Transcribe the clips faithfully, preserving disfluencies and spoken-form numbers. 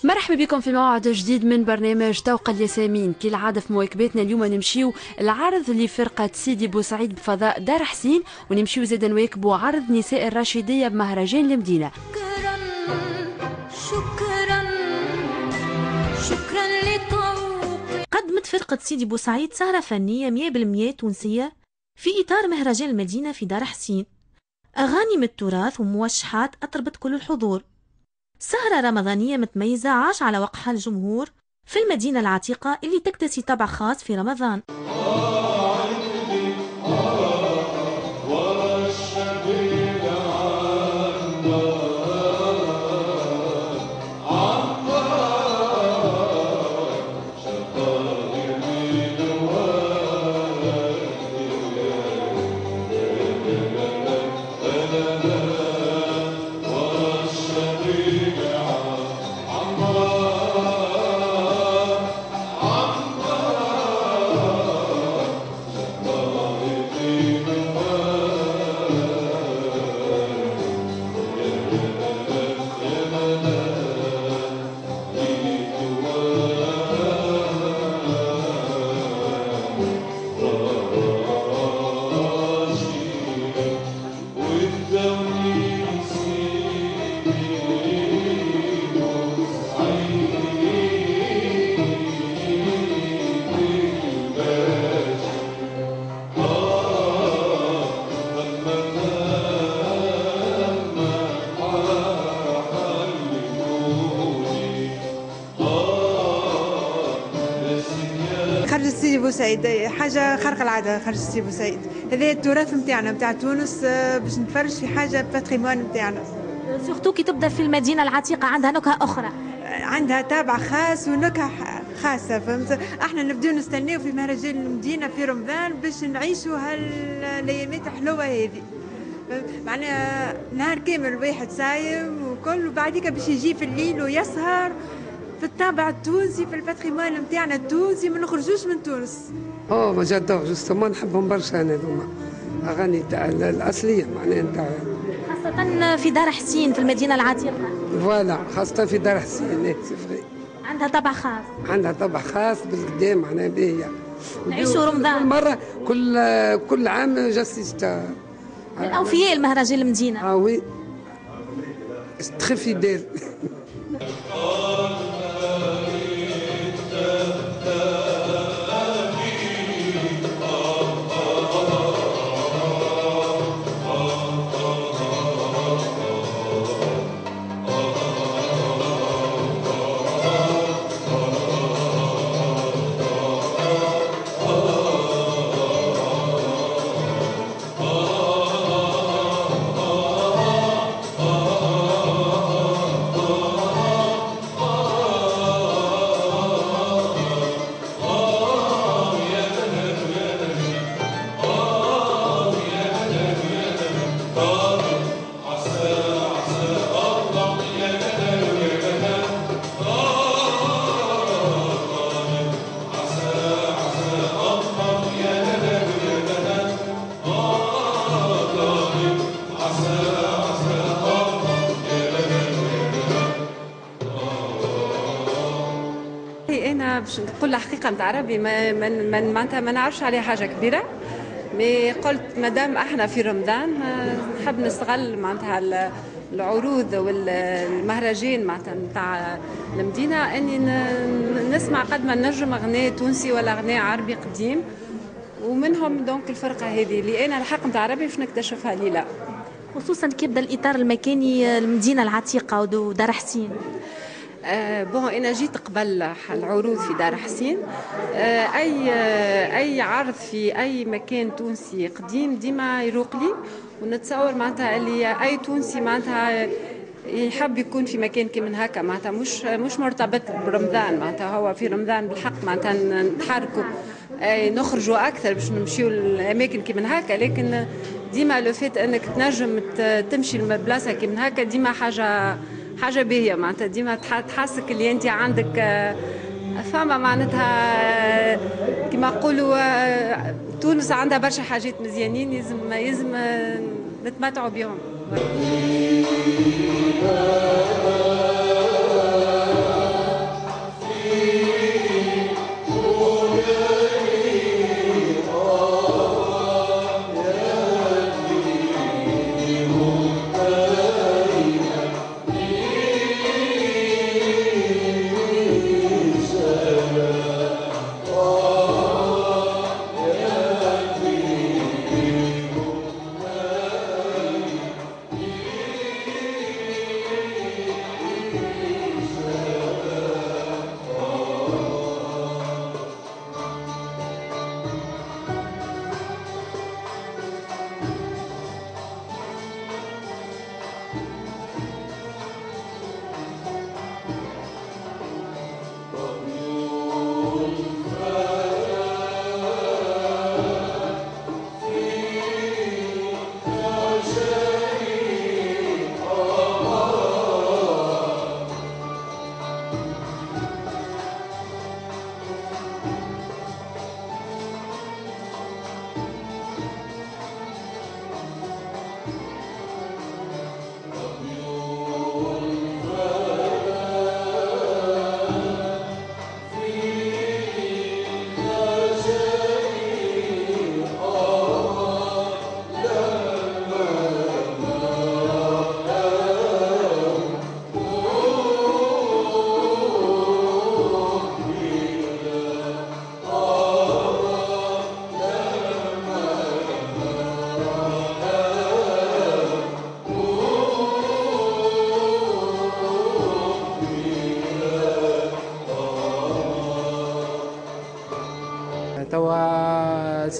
مرحبا بكم في موعد جديد من برنامج توق الياسمين. كالعادة في مواكباتنا اليوم نمشيو العرض لفرقة سيدي بوسعيد بفضاء دار حسين، ونمشيو زادا نواكبوا عرض نساء الراشدية بمهرجان المدينة. شكرا شكرا شكرا لطوق. قدمت فرقة سيدي بوسعيد سهرة فنية مية بالمية تونسية في إطار مهرجان المدينة في دار حسين، أغاني من التراث وموشحات أطربت كل الحضور. سهرة رمضانية متميزة عاش على وقعها الجمهور في المدينة العتيقة اللي تكتسي طابع خاص في رمضان. خرج سيدي بوسعيد حاجه خارقه العاده. خرج سيدي بوسعيد هذا التراث نتاعنا نتاع تونس، باش نتفرج في حاجه باتريمون نتاعنا. سورتو كي تبدا في المدينة العتيقة عندها نكهة أخرى، عندها طابع خاص ونكهه خاصه، فهمت؟ احنا نبداو نستناو في مهرجان المدينه في رمضان باش نعيشوا هالايامات الحلوه هذه، معناها نهار كامل واحد صايم وكل، وبعديك باش يجي في الليل ويسهر في الطابع التونسي، في الباتريمون نتاعنا التونسي، ما نخرجوش من تونس. اه ما جادور جوستومون نحبهم برشا انا هذوما اغاني تاع الاصليه معناها نتاع، خاصة في دار حسين في المدينة العتيقة. فوالا خاصه في دار حسين سي فري، عندها طابع خاص، عندها طبع خاص بالقدام معناها باهيه. نعيشوا رمضان كل مره كل كل عام جاستيستا الأوفياء المهرجان المدينة. اه وي تخي فيديل. أنا باش نقول الحقيقة نتاع ربي ما ما معناتها ما نعرفش عليها حاجة كبيرة، مي قلت مادام احنا في رمضان نحب نستغل معناتها العروض والمهرجان معناتها نتاع المدينة اني نسمع قد ما نجم اغنية تونسي ولا اغنية عربي قديم، ومنهم دونك الفرقة هذه اللي انا الحق نتاع ربي باش نكتشفها ليلة، خصوصا كي يبدا الإطار المكاني المدينة العتيقة ودار حسين. آه بون انا جيت قبل العروض في دار حسين، آه اي آه اي عرض في اي مكان تونسي قديم ديما يروق لي، ونتصور معناتها اللي اي تونسي معناتها يحب يكون في مكان كيما هكا، معناتها مش مش مرتبط برمضان، معناتها هو في رمضان بالحق معناتها نتحركوا آه نخرجوا اكثر باش نمشيو الاماكن كيما هكا، لكن ديما لو فيت انك تنجم تمشي لبلاصه كيما هكا ديما حاجه حاجه باهيه، معناتها ديما تحسك اللي انت عندك فما معناتها كما نقولوا تونس عندها برشا حاجات مزيانين يلزم يلزم نتمتعوا بهم.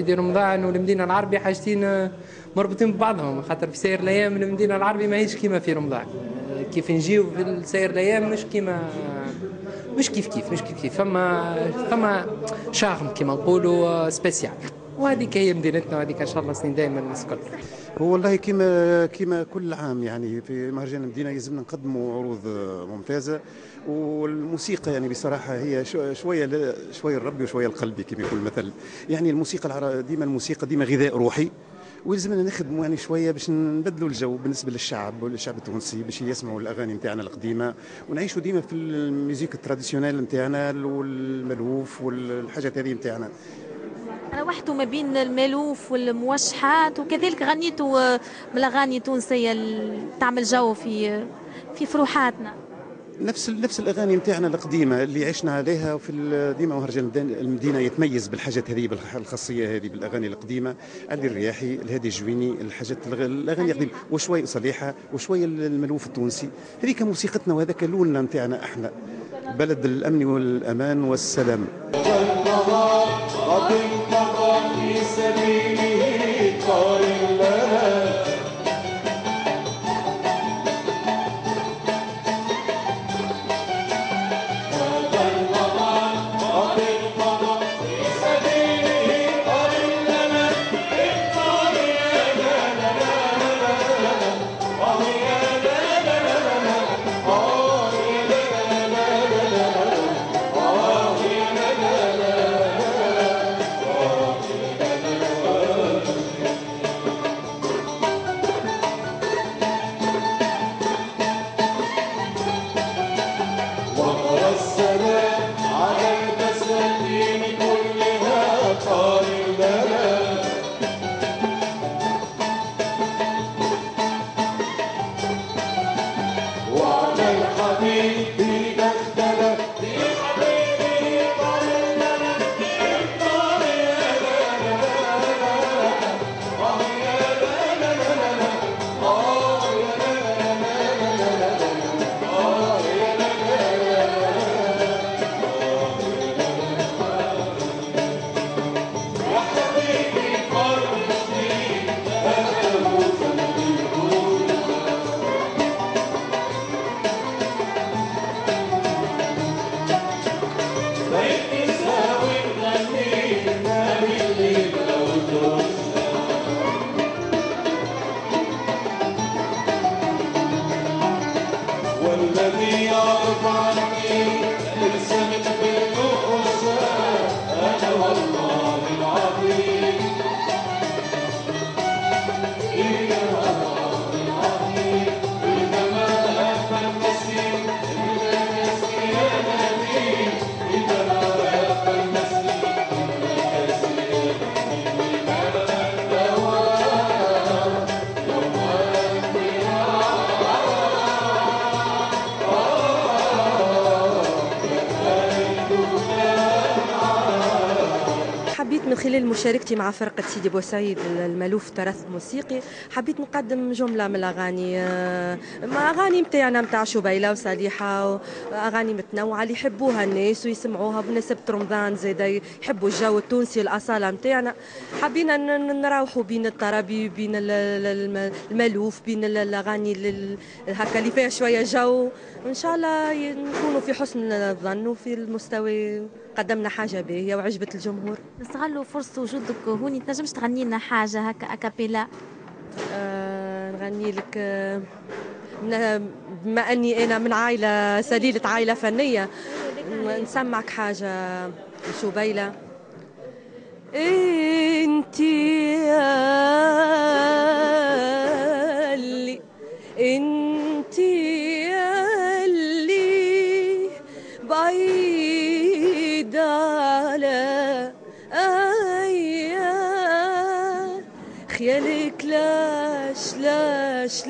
سيدي رمضان والمدينه العربي حاجتين مربوطين ببعضهم، خاطر في سير الايام المدينه العربي ماهيش كيما في رمضان، كيف نجيو في سير الايام مش كيما مش كيف كيف مش كيف كيف فما فما شارم كيما نقولوا سبيسيال، وهذيك هي مدينتنا وهذيك ان شاء الله سنين دائما الناس الكل. هو والله كما كما كل عام يعني في مهرجان المدينه يلزمنا نقدموا عروض ممتازه، والموسيقى يعني بصراحه هي شويه شويه الربي وشويه القلبي كما يقول المثل، يعني الموسيقى ديما الموسيقى ديما غذاء روحي، ويلزمنا نخدموا يعني شويه باش نبدلوا الجو بالنسبه للشعب والشعب التونسي باش يسمعوا الاغاني نتاعنا القديمه، ونعيشوا ديما في الميوزيك التراديسيونيل نتاعنا والملوف والحاجات هذه نتاعنا. روحتوا ما بين الملوف والموشحات وكذلك غنيتوا من الاغاني التونسيه تعمل جو في في فروحاتنا. نفس نفس الاغاني نتاعنا القديمه اللي عشنا عليها، وفي ديما مهرجان المدينه يتميز بالحاجات هذه بالخاصيه هذه بالاغاني القديمه، علي الرياحي، الهادي الجويني، الحاجات الاغاني القديمه، وشوي صليحه وشوي الملوف التونسي، هذيك موسيقتنا وهذاك لوننا نتاعنا احنا، بلد الامن والامان والسلام. في سبيله قال لنا من خلال مشاركتي مع فرقة سيدي بوسعيد الملوف تراث موسيقي حبيت نقدم جملة من الأغاني، أغاني متاعنا متاع شبيلة وصالحة، أغاني متنوعة اللي يحبوها الناس ويسمعوها بمناسبة رمضان، زادا يحبوا الجو التونسي الأصالة متاعنا. حبينا نروحوا بين الطربي بين الملوف بين الأغاني هكا اللي فيها شوية جو، وإن شاء الله نكونوا في حسن الظن وفي المستوى قدمنا حاجة باهية وعجبت الجمهور. نستغلوا فرصة وجودك هوني، تنجمش تغني لنا حاجة هكا أكابيلا؟ آه نغني لك آه بما أني أنا من عائلة سليلة عائلة فنية، نسمعك حاجة شبيلة. انتي اللي انتي اللي بعيد على أيام خيالك، لاش لاش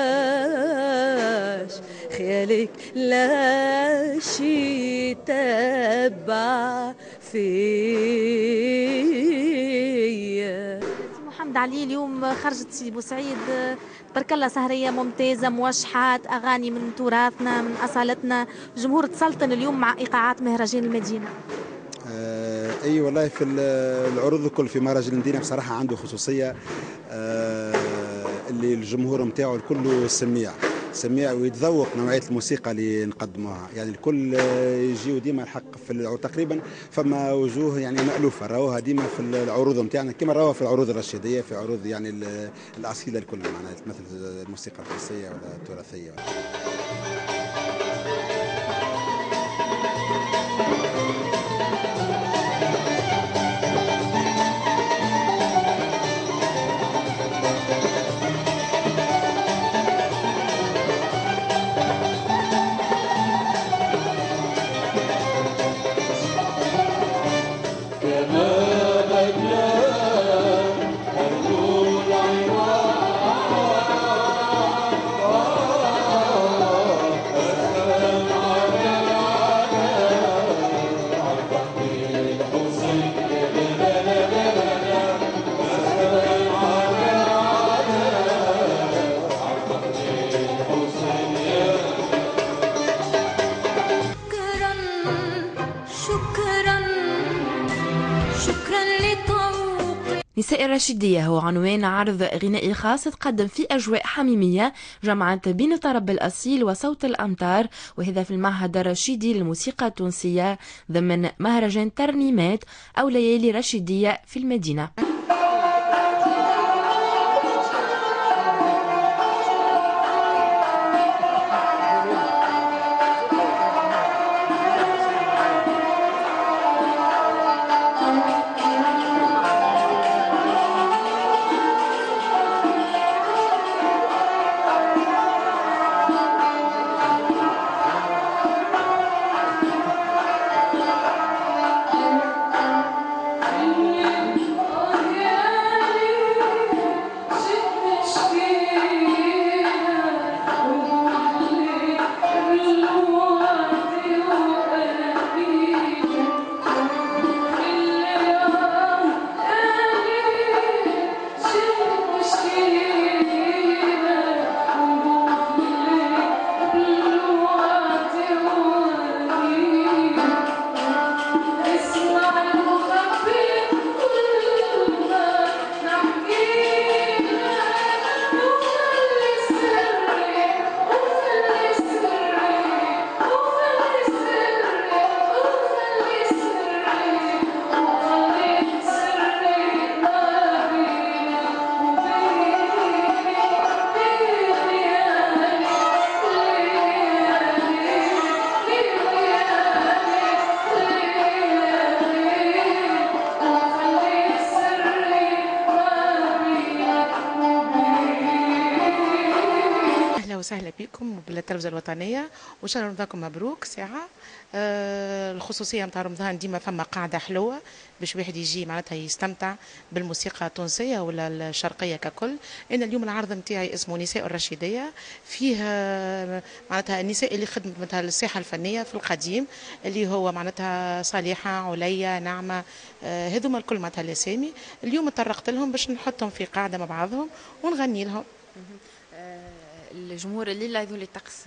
لاش خيالك لاش يتبع فيا. محمد علي اليوم خرجت سيدي بوسعيد تبارك الله سهرية ممتازة، موشحات، أغاني من تراثنا من أصالتنا، جمهور تسلطن اليوم مع إيقاعات مهرجان المدينة. اي والله في العروض الكل في مهرجان المدينه بصراحه عنده خصوصيه، آه اللي الجمهور نتاعو الكل سميع سميع ويتذوق نوعيه الموسيقى اللي نقدموها، يعني الكل يجيو ديما الحق في تقريبا فما وجوه يعني مألوفه راوها ديما في العروض نتاعنا كما راوها في العروض الرشيديه، في عروض يعني الاصيله الكل معناها مثل الموسيقى الفارسيه ولا التراثيه ولا. نساء الرشيدية هو عنوان عرض غنائي خاص تقدم في أجواء حميمية جمعت بين الطرب الأصيل وصوت الأمطار، وهذا في المعهد الرشيدي للموسيقى التونسية ضمن مهرجان ترنيمات أو ليالي رشيدية في المدينة. وسهلا بكم بالتلفزة الوطنية، وإن شاء الله رمضانكم مبروك ساعة. آه الخصوصية نتاع رمضان ديما فما قاعدة حلوة باش واحد يجي معناتها يستمتع بالموسيقى التونسية ولا الشرقية ككل. أنا اليوم العرض نتاعي اسمه نساء الرشيدية، فيه معناتها النساء اللي خدمت مثلا الساحة الفنية في القديم اللي هو معناتها صالحة، عليا، نعمة، آه هذوما الكل معناتها الأسامي. اليوم تطرقت لهم باش نحطهم في قاعدة مع بعضهم ونغني لهم. الجمهور الليله يذول الطقس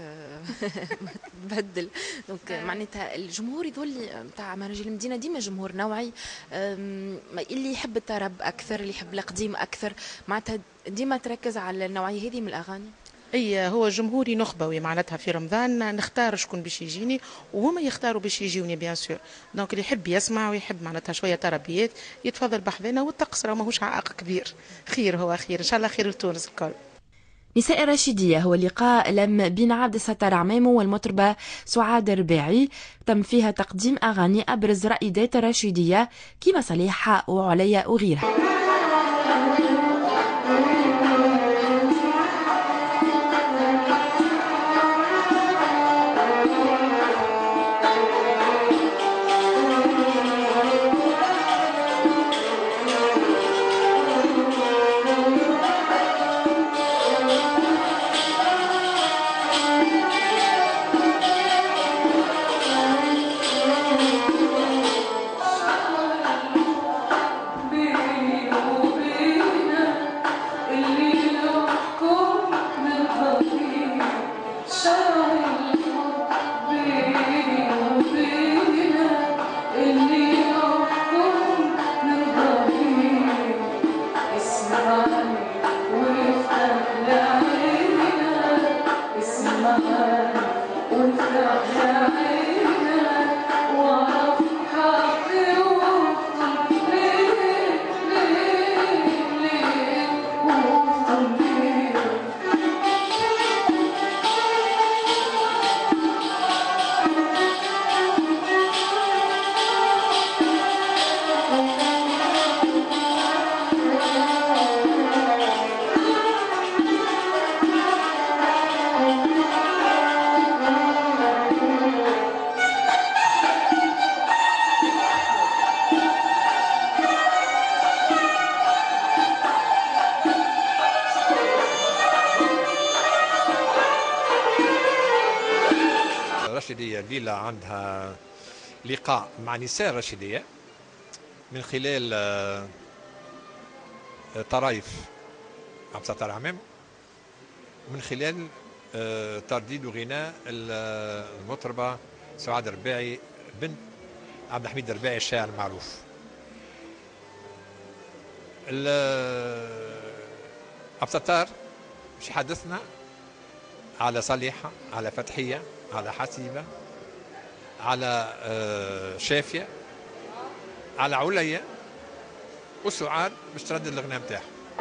بدل دونك معناتها الجمهور يذول نتاع مهرجان المدينه ديما جمهور نوعي، اللي يحب الطرب اكثر، اللي يحب القديم اكثر، معناتها ديما تركز على النوعيه هذه من الاغاني. اي هو جمهوري نخبوي معناتها في رمضان نختار شكون باش يجيني وهما يختاروا باش يجيوني بيان سور. دونك اللي يحب يسمع ويحب معناتها شويه طربيات يتفضل بحذنا، والطقس راه ماهوش عائق كبير، خير هو خير ان شاء الله، خير لتونس الكل. نساء الرشيدية هو لقاء لم بين عبد الستار عمامو والمطربة سعاد الرباعي، تم فيها تقديم أغاني أبرز رائدات الرشيدية كيما صليحة وعليا وغيرها. اللي الرشيدية الليلة عندها لقاء مع نساء الرشيدية من خلال طرايف عبد الستار عمام، من خلال ترديد وغناء المطربة سعاد الرباعي بنت عبد الحميد الرباعي الشاعر المعروف. عبد الستار باش يحدثنا على صليحة، على فتحية، على حسيبة، على شافية، على عليا، وسعاد باش تردد الغناء نتاعها.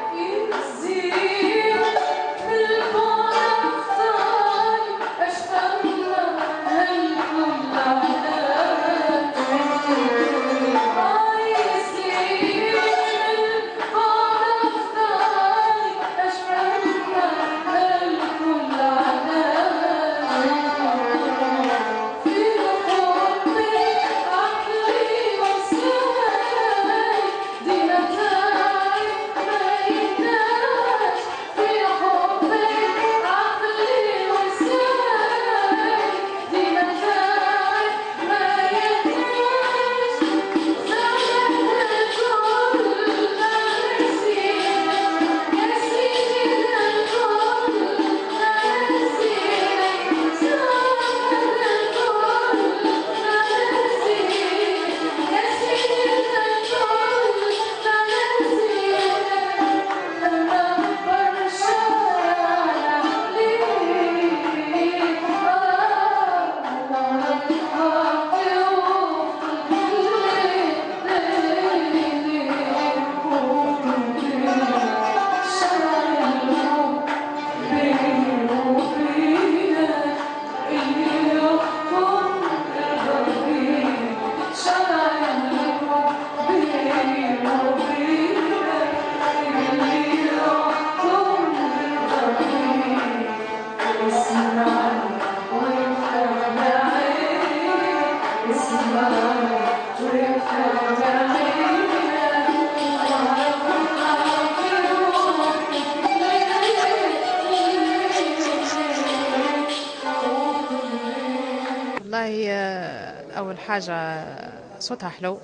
أول حاجة صوتها حلو،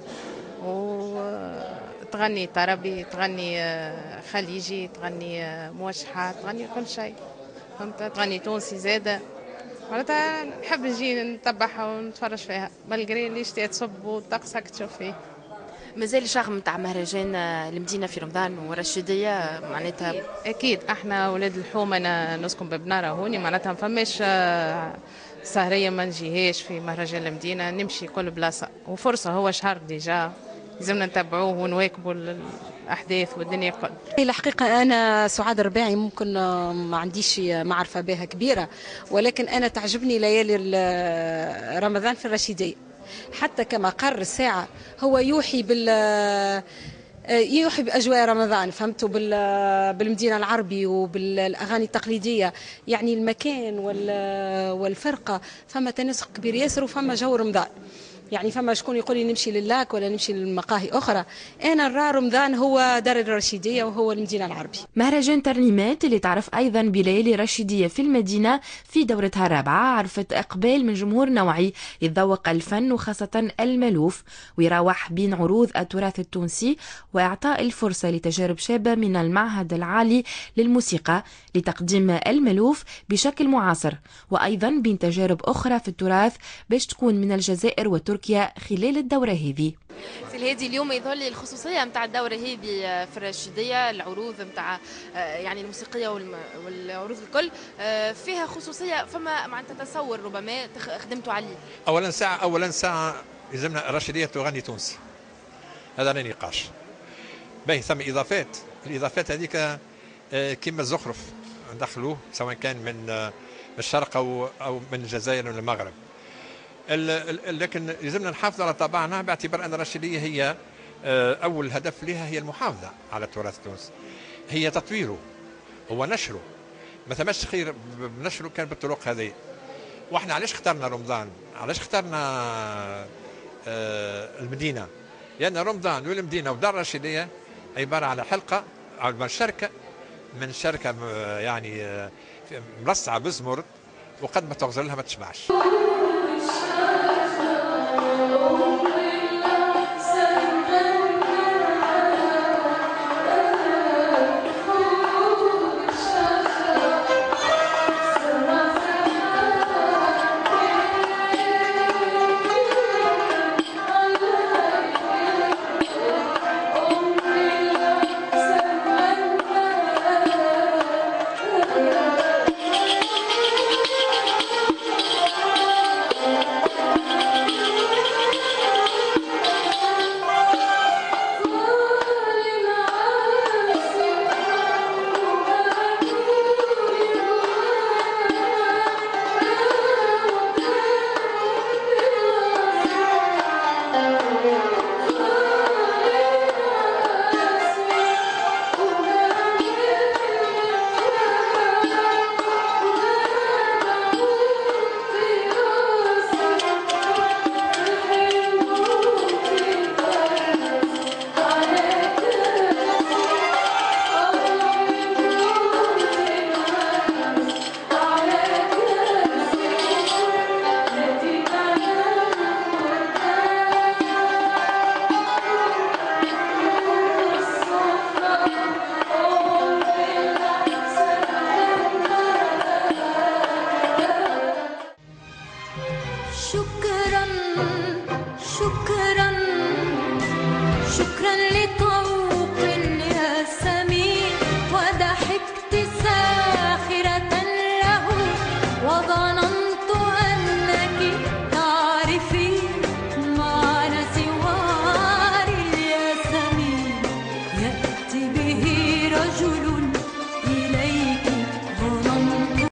وتغني طربي، تغني خليجي، تغني موشحات، تغني كل شيء، فهمت؟ تغني تونسي زادة، معناتها نحب نجي نتبعها ونتفرج فيها بالقري اللي شتي تصب وطقسك تشوف فيه. مازال شغل نتاع مهرجان المدينة في رمضان والرشيدية معناتها؟ أكيد احنا ولاد الحومة، أنا نسكن ببنارة هوني، معناتها ما فماش سهرية ما نجيهاش في مهرجان المدينة، نمشي كل بلاصة، وفرصة هو شهر ديجا لازمنا نتبعوه ونواكبوا الأحداث والدنيا الكل. الحقيقة أنا سعاد الرباعي ممكن ما عنديش معرفة بها كبيرة، ولكن أنا تعجبني ليالي رمضان في الرشيدية، حتى كما قرر الساعة هو يوحي بال يوحي بأجواء رمضان، فهمتوا؟ بالمدينة العربي وبالأغاني التقليدية، يعني المكان والفرقة فما تناسق كبير ياسر، وفما جو رمضان. يعني فما شكون يقول لي نمشي للاك ولا نمشي للمقاهي أخرى، أنا نرى رمضان هو دار الرشيدية وهو المدينة العربي. مهرجان ترنيمات اللي تعرف أيضا بليالي رشيدية في المدينة في دورتها الرابعة عرفت إقبال من جمهور نوعي يتذوق الفن وخاصة الملوف، ويراوح بين عروض التراث التونسي وإعطاء الفرصة لتجارب شابة من المعهد العالي للموسيقى لتقديم الملوف بشكل معاصر، وأيضا بين تجارب أخرى في التراث باش تكون من الجزائر وتركيا تركيا خلال الدورة هذه. سي الهادي، اليوم يظهر لي الخصوصيه نتاع الدوره هذه في الرشيديه، العروض نتاع يعني الموسيقيه والعروض الكل فيها خصوصيه، فما معناتها تصور ربما خدمتوا عليه. اولا ساعه اولا ساعه يلزمنا الرشيديه تغني تونسي، هذا لا نقاش. باهي ثم اضافات، الاضافات هذيك كيما الزخرف ندخلوه سواء كان من الشرق او او من الجزائر ولا المغرب. لكن يلزمنا نحافظ على طبعنا، باعتبار ان الرشيديه هي اول هدف لها هي المحافظه على التراث التونسي، هي تطويره ونشره. ما ثماش خير بنشره كان بالطرق هذه. واحنا علاش اخترنا رمضان؟ علاش اخترنا المدينه؟ لان رمضان والمدينه ودار الرشيديه عباره على حلقه على شركه من شركه يعني مرصعه بزمرد، وقد ما تغزر لها ما تشبعش.